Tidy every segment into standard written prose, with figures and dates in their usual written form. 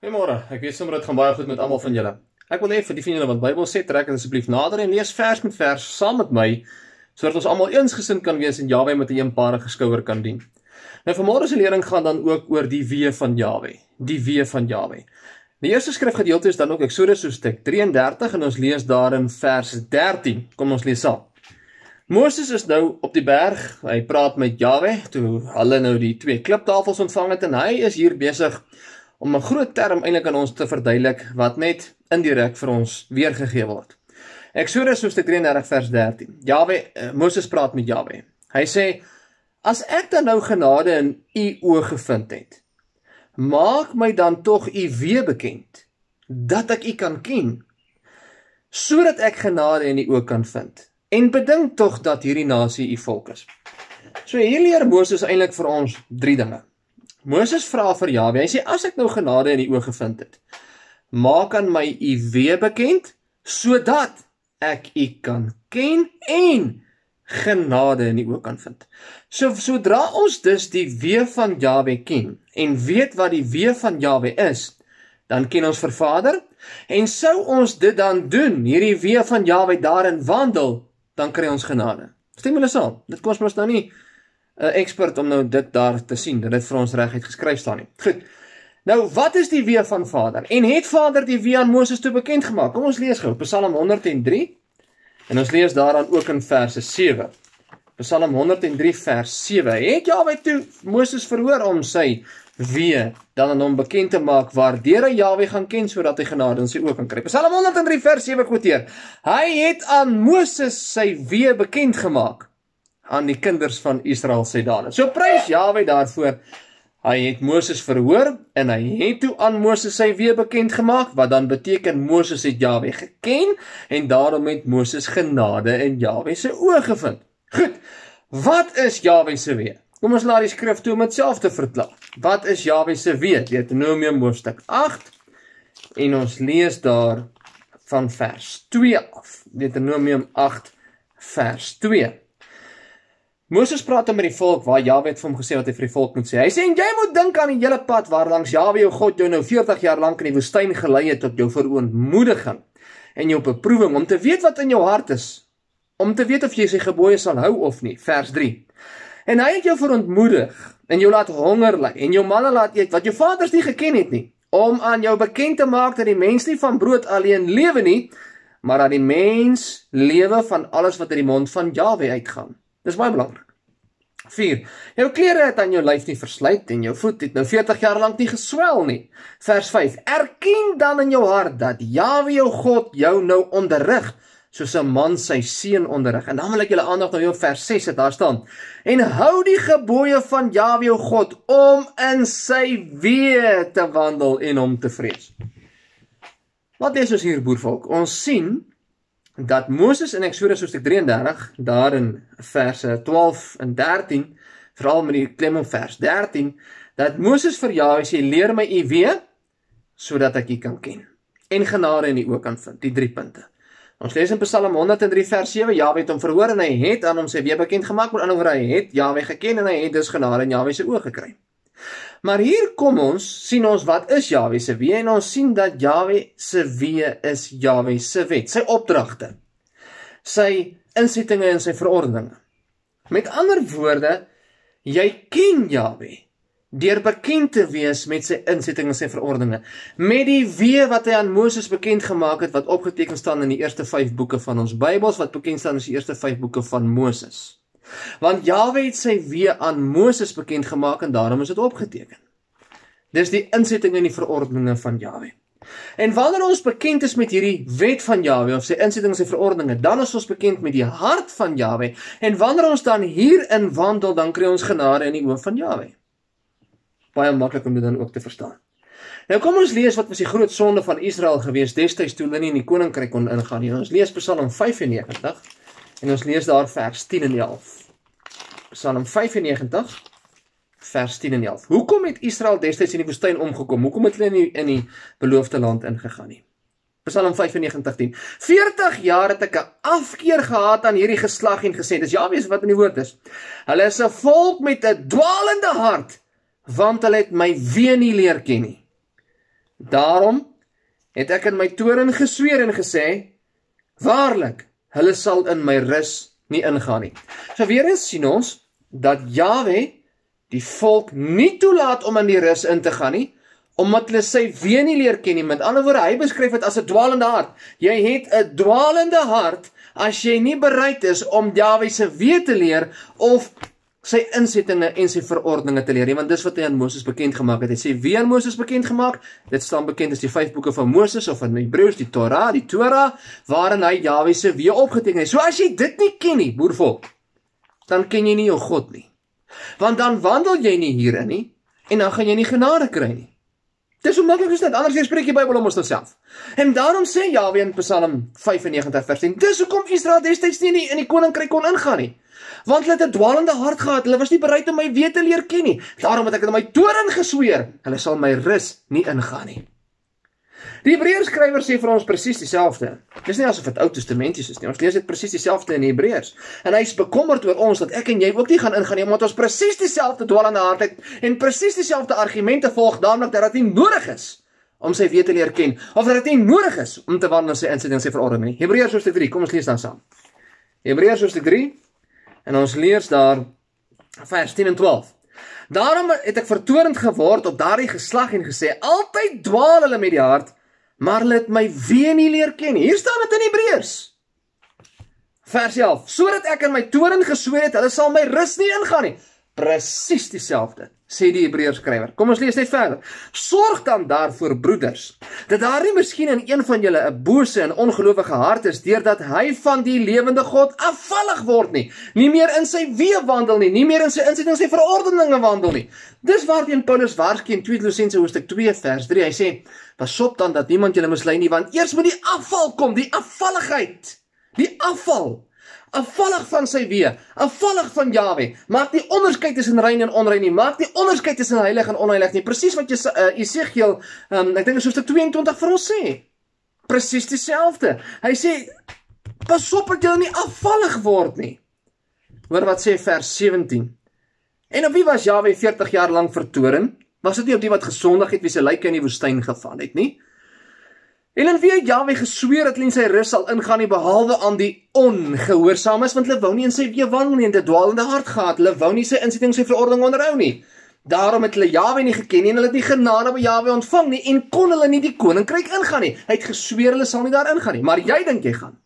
Goeiemôre, ek weet sommer dit gaan baie goed met almal van julle. Ek wil hê vir die van julle wat Bybel sê, trek dit asseblief nader en lees vers met vers saam met my, sodat ons almal eensgesind kan wees en Jahwe met 'n eenparige skouer kan dien. Nou vanmôre se lering gaan dan ook oor die wee van Jahwe, die wee van Jahwe. Die eerste skrifgedeelte is dan ook Eksodus hoofstuk 33 en ons lees daarin vers 13. Kom ons lees saam. Moses is nou op die berg, hy praat met Jahwe, toe hulle nou die 2 kliptafels ontvang het en hy is hier besig om 'n groot term eintlik aan ons te verduidelik wat net indirek vir ons weergegee word. Eksodus hoofstuk 33 vers 13. Moses praat met Jahwe. Hy sê: "As ek dan nou genade in u oë gevind het, maak my dan tog u wee bekend, dat ek u kan ken, sodat ek genade in u oë kan vind. En bedink tog dat hierdie nasie u volk is." So hier leer Moses eintlik vir ons 3 dinge. Moses vra vir Jahwe, hy sê, as ek nou genade in die oë gevind het, maak aan my u wee bekend, sodat ek u kan ken en genade in die oë kan vind. So, sodra ons dus die wee van Jahwe ken, en weet wat die wee van Jahwe is, dan ken ons vir Vader, en sou ons dit dan doen, hierdie wee van Jahwe daarin wandel, dan kry ons genade. Stem julle saam? Dit kos ons nou nie 'n expert om nou dit daar te sien, dat dit vir ons reguit geskryf staan nie. Goed, nou wat is die wee van Vader? En het Vader die wee aan Moses toe bekend gemaak? Kom ons lees gou, Psalm 103, en ons lees daaraan ook in verse 7. Psalm 103 vers 7, het Jahwe toe Moses verhoor om sy wee dan aan hom bekend te maak, waardeur hy Jahwe gaan ken, sodat hy genade in sy oë kan kry. Psalm 103 vers 7 quoteer, hy het aan Moses sy wee bekend gemaak, aan die kinders van Israel sê dade. So prys Jahwe daarvoor, hy het Moses verhoor, en hy het toe aan Moses sy wee bekend gemaak, wat dan beteken Moses het Jahwe geken, en daarom het Moses genade in Jahwe se oë gevind. Goed, wat is Jahwe se wee? Kom ons laat die skrif toe om dit self te verklaar. Wat is Jahwe se wee? Deuteronomium hoofstuk 8, en ons lees daar van vers 2 af. Deuteronomium 8 vers 2. Moses praat met die volk, waar Jahwe het vir hom gesê wat hy vir die volk moet sê. Hy sê, en jy moet dink aan die hele pad, waar langs Jahwe jou God jou nou 40 jaar lank in die woestyn gelei het, tot jou verontmoediging, en jou beproewing, om te weet wat in jou hart is, om te weet of jy sy gebooie sal hou of nie. Vers 3. En hy het jou verontmoedig, en jou laat honger ly, en jou manne laat eet, wat jou vaders nie geken het nie, om aan jou bekend te maak, dat die mens nie van brood alleen lewe nie, maar dat die mens lewe van alles wat uit die mond van Jahwe uitgaan. Dis baie belangrik. 4. Jou klere het aan jou lyf nie verslyt, en jou voet het nou 40 jaar lank nie geswel nie. Vers 5. Erken dan in jou hart, dat Jahwe jou God jou nou onderrig, soos 'n man sy seun onderrig. En dan wil ek julle aandag nou op vers 6 het daar staan. En hou die gebooie van Jahwe jou God, om in sy wee te wandel en hom te vrees. Wat lees ons hier, boervolk? Ons sien dat Moses in Eksodus hoofstuk 33, daar in verse 12 en 13, veral met die klem op vers 13, dat Moses vir Jahwe sê, leer my u wee, sodat ek u kan ken, en genade in die oë kan vind, die 3 punte. Ons lees in Psalm 103 vers 7, Jahwe het hom verhoor, en hy het aan hom sy wee bekend gemaak, met ander woorde, hy het Jahwe geken, en hy het dus genade in Jahwe se oë gekry. Maar hier kom ons, sien ons wat is Jahwe se wee, en ons sien dat Jahwe se wee is Jahwe se wet, sy opdragte, sy insettinge en sy verordeninge. Met ander woorde, jy ken Jahwe deur bekend te wees met sy insettinge en sy verordeninge, met die wee wat hy aan Moses bekend gemaak het, wat opgeteken staan in die eerste 5 boeke van ons Bybels, wat bekend staan in die eerste 5 boeke van Moses. Want Jahwe het sy wee aan Moses bekend gemaak, en daarom is dit opgeteken. Dis die insettinge en die verordeninge van Jahwe. En wanneer ons bekend is met hierdie wet van Jahwe, of sy insettinge en sy verordeninge, dan is ons bekend met die hart van Jahwe, en wanneer ons dan hierin wandel, dan kry ons genade in die oë van Jahwe. Baie maklik om dit dan ook te verstaan. Nou kom ons lees wat was die groot sonde van Israel gewees, destyds toe hulle nie in die koninkryk kon ingaan nie. Ons lees Psalm 95, en ons lees daar vers 10 en 11. Psalm 95, vers 10 en 11. Hoekom het Israel destyds in die woestyn omgekom? Hoekom het hulle in die beloofde land ingegaan nie? Psalm 95:10. 40 jaar het ek 'n afkeer gehad aan hierdie geslag en gesê, dis Jahwe wat in die woord is. Hulle is 'n volk met 'n dwaalende hart, want hulle het my wee nie leer ken nie. Daarom het ek in my toren gesweer en gesê, waarlik, hulle sal in my rus nie ingaan nie. So weer eens sien ons, dat Jahwe die volk nie toelaat om in die rus in te gaan nie, omdat hulle sy weë nie leer ken nie. Met ander woorde, hy beskryf dit as 'n dwalende hart. Jy het 'n dwalende hart, as jy nie bereid is om Jahwe se weë te leer, of sy insettinge en sy verordeninge te leer nie, want dis wat hy aan Moses bekend gemaak het. Hy sê, wie aan Moses bekend gemaak? Dit staan bekend as die 5 boeke van Moses, of in Hebreëus die Torah, waarin hy Jahwe se weë opgeteken het. So as jy dit nie ken nie, boervolk, dan ken jy nie jou God nie. Want dan wandel jy nie hierin nie, en dan gaan jy nie genade kry nie. Dis hoe maklik is dit, anders spreek die Bybel om ons self. En daarom sê Jahwe in Psalm 95 vers 10, dis hoekom Israel destyds nie in die koninkryk kon ingaan nie. Want hulle het 'n dwalende hart gehad, hulle was nie bereid om my weë te leer ken nie. Daarom het ek in my toren gesweer, hulle sal my rus nie ingaan nie. Die Hebreërs skrywer sê vir ons presies dieselfde. Dis nie asof dit Ou Testamenties is nie, ons lees dit presies dieselfde in die Hebreërs. En hy is bekommerd oor ons, dat ek en jy ook nie gaan ingaan nie, omdat ons presies dieselfde dwalende hart het, en presies dieselfde argumente volg, namelijk dat dit nie nodig is om sy weë te leer ken, of dat dit nie nodig is om te wandel in sy insetting en sy verordening nie. Hebreërs hoofstuk 3, kom ons lees dan saam. Hebreërs hoofstuk 3, en ons lees daar vers 10 en 12. Daarom het ek vertorend geword op daardie geslag en gesê, altyd dwaal hulle met die hart, maar hulle het my weë nie leer ken nie. Hier staan dit in Hebreërs. Vers 11, sodat ek in my toren gesweer het, hulle sal my rus nie ingaan nie. Presies dieselfde, sê die Hebreërs skrywer. Kom ons lees net verder. Sorg dan daarvoor, broeders, dat daar nie miskien in een van julle 'n bose en ongelowige hart is, deurdat hy van die lewende God afvallig word nie meer in sy weë wandel nie meer in sy insetting en sy verordeninge wandel nie. Dis waarteen Paulus waarsku in 2 Kolossense hoofstuk 2 vers 3. Hy sê, pas op dan dat niemand julle mislei nie, want eers moet die afval kom, die afvalligheid, die afvallig van sy weë, afvallig van Jahwe, maak nie onderskeid tussen rein en onrein nie, maak nie onderskeid tussen heilig en onheilig nie, presies wat Esegiel, ek dink is hoofstuk 22 vir ons sê, presies dieselfde. Hy sê, pas op dat julle nie afvallig word nie. Hoor wat sê vers 17, en op wie was Jahwe 40 jaar lang vertoren? Was dit nie op die wat gesondig het, wie sy lyke in die woestyn geval het nie? En in wie het Jahwe gesweer dat hulle in sy rus sal ingaan nie, behalwe aan die ongehoorsaames, want hulle wou nie in sy weë wandel nie, en dit dwalende hart gehad, hulle wou nie sy insetting, sy verordening onderhou nie. Daarom het hulle Jahwe nie geken nie, en hulle het nie genade by Jahwe ontvang nie, en kon hulle nie die koninkryk ingaan nie. Hy het gesweer hulle sal nie daar ingaan nie, maar jy dink jy gaan.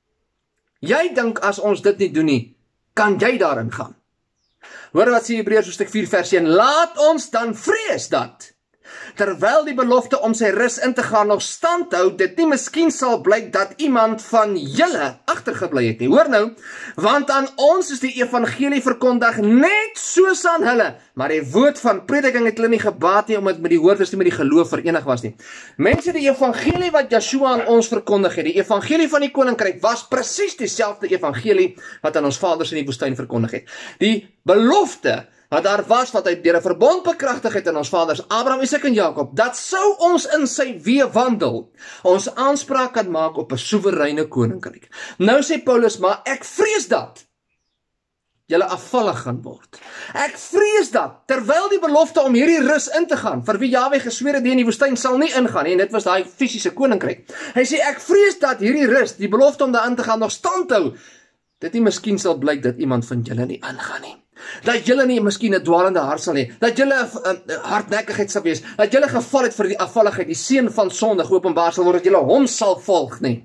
Jy dink as ons dit nie doen nie, kan jy daar ingaan. Hoor wat sê Hebreërs hoofstuk 4 vers 1, laat ons dan vrees dat, terwyl die belofte om sy rus in te gaan nog stand hou, dit nie miskien sal blyk dat iemand van julle agtergebly het nie. Hoor nou, want aan ons is die evangelie verkondig net soos aan hulle, maar die woord van prediking het hulle nie gebaat nie, omdat met die hoorders nie met die geloof verenig was nie. Mense, die evangelie wat Yeshua aan ons verkondig het, die evangelie van die koninkryk, was presies dieselfde evangelie wat aan ons vaders in die woestyn verkondig het. Die belofte wat daar was, wat hy deur 'n verbond bekragtig het in ons vaders, Abraham, Isak en Jakob, dat sou ons in sy weë wandel, ons aanspraak kan maak op 'n soewereine koninkryk. Nou sê Paulus, maar ek vrees dat julle afvallig gaan word. Ek vrees dat, terwyl die belofte om hierdie rus in te gaan, vir wie Jahwe gesweer het die in die woestyn sal nie ingaan nie, en dit was daai fisiese koninkryk. Hy sê, ek vrees dat hierdie rus, die belofte om daarin te gaan, nog stand hou, dit nie miskien sal blyk dat iemand van julle nie ingaan nie. Dat julle nie miskien 'n dwalende hart sal hê, dat julle hardnekkigheid sal wees, dat julle geval het vir die afvalligheid, die seun van sonde geopenbaar sal word, dat julle hom sal volg nie.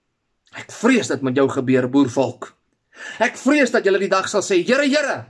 Ek vrees dat met jou gebeur, boervolk. Ek vrees dat julle die dag sal sê, Here, Here.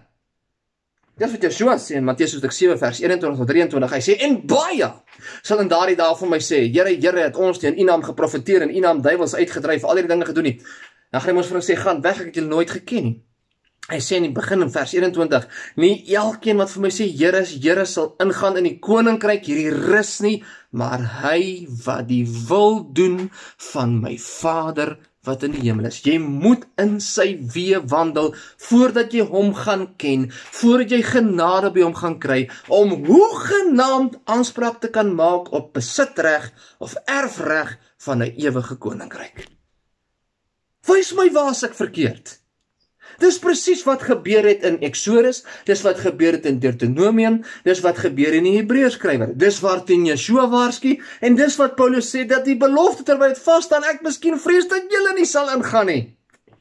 Dis wat Yeshua sê in Matteus hoofstuk 7 vers 21 tot 23. Hy sê, en baie sal in daardie dae van my sê, Here, Here, het ons in U naam geprofeteer, in U naam duiwels uitgedryf, al hierdie dinge gedoen nie. Dan gaan hy ons vir ons sê, gaan weg, ek het julle nooit geken nie. Hy sê in die begin in vers 21, nie elkeen wat vir my sê, Here sal ingaan in die koninkryk, hierdie rus nie, maar hy wat die wil doen van my Vader wat in die hemel is. Jy moet in sy weë wandel, voordat jy hom gaan ken, voordat jy genade by hom gaan kry, om hoegenaamd aanspraak te kan maak op besitreg of erfreg van 'n ewige koninkryk. Wys my waar as ek verkeerd. Dis presies wat gebeur het in Exodus, dis wat gebeur het in Deuteronomium, dis wat gebeur in die Hebreërskrywer, dis waarteen Yeshua waarsku, en dis wat Paulus sê, dat die belofte terwyl dit vasstaan, ek miskien vrees dat julle nie sal ingaan nie.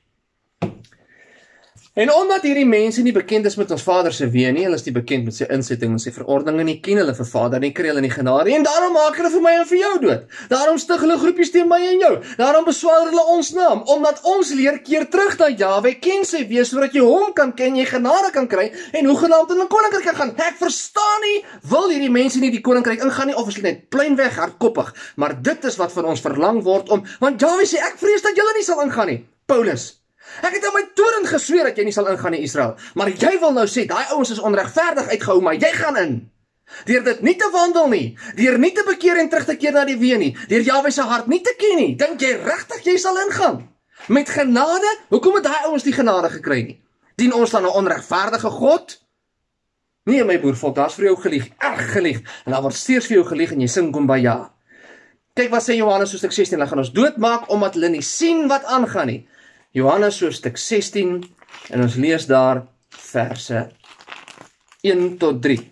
En omdat hierdie mense nie bekend is met ons Vader se weë nie, hulle is nie bekend met sy insetting en sy verordeninge nie, ken hulle vir Vader nie, kry hulle nie genade, en daarom maak hulle vir my en vir jou dood. Daarom stig hulle groepies teen my en jou. Daarom beswaar hulle ons naam, omdat ons leer keer terug na Jahwe, ken sy weë, sodat jy hom kan ken, jy genade kan kry, en hoegenaamd in 'n koninkryk kan gaan. Ek verstaan nie, wil hierdie mense nie die koninkryk ingaan nie, of is hulle net plainweg hardkoppig, maar dit is wat van ons verlang word om, want Jahwe sê, ek vrees dat julle nie sal ingaan nie. Paulus, ek het in my toren gesweer dat jy nie sal ingaan in Israel, maar jy wil nou sê, daai ouens is onregverdig uitgehou, maar jy gaan in. Deur dit nie te wandel nie, deur nie te bekeer en terug te keer na die weë nie, deur Jahwe se hart nie te ken nie, dink jy regtig jy sal ingaan? Met genade? Hoekom het daai ouens die genade gekry nie? Dien ons dan 'n onregverdige God? Nee, my boervolk, daar's vir jou gelieg, erg gelieg, en daar word steeds vir jou gelieg en jy sing kumbaya. Kyk wat sê Johannes hoofstuk 16, hulle gaan ons doodmaak omdat hulle nie sien wat aangaan nie. Johannes hoofstuk 16, en ons lees daar verse 1 tot 3.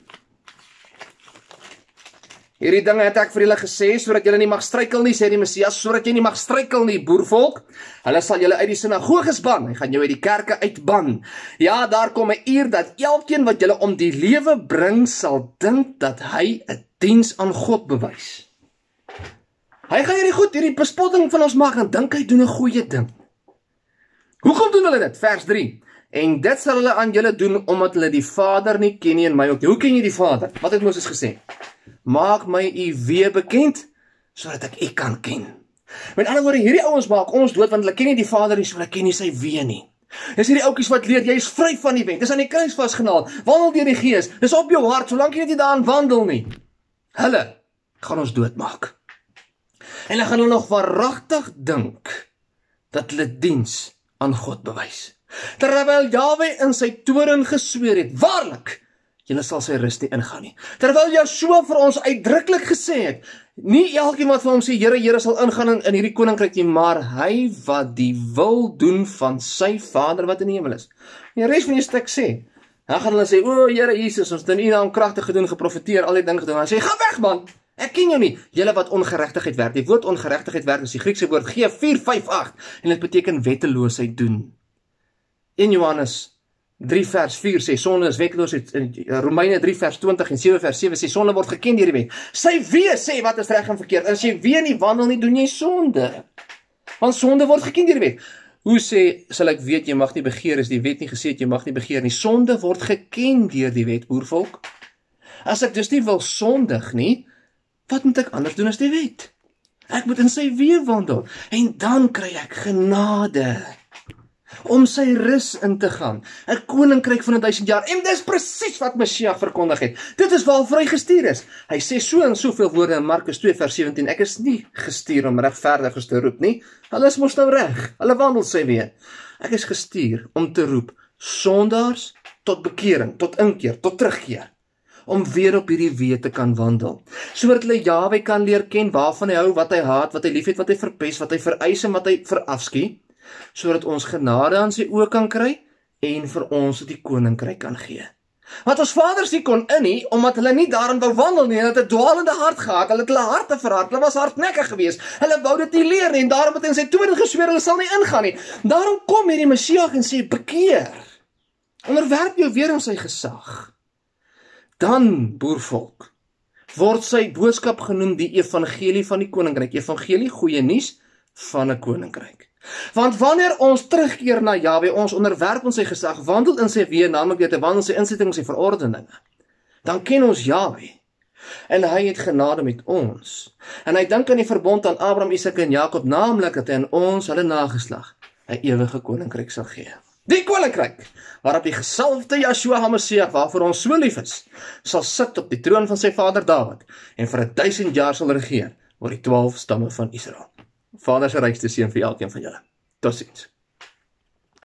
Hierdie dinge het ek vir julle gesê, sodat julle nie mag struikel nie, sê die Messias, sodat jy nie mag struikel nie, boervolk. Hulle sal julle uit die sinagoges ban, hy gaan jou uit die kerke uitban. Ja, daar kom 'n uur dat elkeen wat julle om die lewe bring, sal dink dat hy 'n diens aan God bewys. Hy gaan hierdie bespotting van ons maak, en dink hy doen 'n goeie ding. Hoekom doen hulle dit? Vers 3. En dit sal hulle aan julle doen, omdat hulle die Vader nie ken nie en my ook nie. Hoe ken jy die Vader? Wat het Moses gesê? Maak my u weë bekend, sodat ek u kan ken. Met ander woorde, hierdie ouens maak ons dood, want hulle ken nie die Vader nie, so hulle ken nie sy weë nie. Dis hierdie oukies wat leer, jy is vry van die wet, dis aan die kruis vasgenaal, wandel deur die Gees, dis op jou hart, solank jy nie daarin wandel nie. Hulle gaan ons doodmaak. En hulle gaan hulle nog waaragtig dink, dat hulle diens aan God bewys. Terwyl Jahwe in sy toren gesweer het, waarlik, julle sal sy rus nie ingaan nie. Terwyl Joshua vir ons uitdruklik gesê het, nie elkeen wat vir hom sê, Here, Here, sal ingaan in hierdie koninkryk nie, maar hy wat die wil doen van sy Vader wat in die hemel is. En die res van die stuk sê, dan gaan hulle sê, o, Here Jesus, ons het in u naam kragtig gedoen, geprofeteer, al die dinge gedoen. Hy sê, ga weg man, ek ken jou nie. Julle wat ongeregtigheid werk. Die woord ongeregtigheid werk is die Griekse woord G458 en dit beteken wetteloosheid doen. In Johannes 3 vers 4 sê sonde is wetteloosheid. Romeine 3 vers 20 en 7 vers 7 sê sonde word geken deur die wet. Sy weë sê wat is reg en verkeerd. As jy weë nie wandel nie, doen jy sonde. Want sonde word geken deur die wet. Hoe sê, sal ek weet jy mag nie begeer, is die wet nie gesê jy mag nie begeer nie. Sonde word geken deur die wet, boervolk. As ek dus nie wil sondig nie, wat moet ek anders doen as die wet? Ek moet in sy weë wandel, en dan kry ek genade, om sy rus in te gaan, 'n koninkryk van 1000 jaar, en dis presies wat Messias verkondig het, dit is waarvoor hy gestuur is. Hy sê so en soveel woorde in Markus 2 vers 17, ek is nie gestuur om regverdiges te roep nie, hulle is mos nou reg, hulle wandel sy weë. Ek is gestuur om te roep, sondaars tot bekering, tot inkeer, tot terugkeer, om weer op hierdie weë te kan wandel, sodat hulle Jahwe kan leer ken, waarvan hy hou, wat hy haat, wat hy liefhet, wat hy verpes, wat hy vereis en wat hy verafskie, sodat ons genade aan sy oë kan kry, en vir ons die koninkryk kan gee. Want ons vaders nie kon in nie, omdat hulle nie daarin wou wandel nie, hulle het 'n dwaalende hart gehad, hulle het hulle harte verhard, hulle was hardnekkig geweest, hulle wou dit nie leer nie, en daarom het hy in sy toren gesweer, hulle sal nie ingaan nie. Daarom kom hierdie Messias en sê, bekeer, onderwerp jou weer aan sy gesag. Dan, boervolk, word sy boodskap genoem die evangelie van die koninkryk, evangelie, goeie nuus van 'n koninkryk. Want wanneer ons terugkeer na Jahwe, ons onderwerp ons sy gesag, wandel in sy weë, naamlik deur te wandel sy insetting, sy verordeninge, dan ken ons Jahwe, en hy het genade met ons. En hy dink aan die verbond aan Abraham, Isak en Jakob, naamlik dat hy aan ons, hulle nageslag, 'n ewige koninkryk sal gee. Die koninkryk, waarop die gesalfde Yeshua HaMashiach, waarvoor ons so lief is, sal sit op die troon van sy vader Dawid, en vir 1000 jaar sal regeer, oor die 12 stamme van Israel. Vader se rykste seën vir elkeen van julle. Totsiens.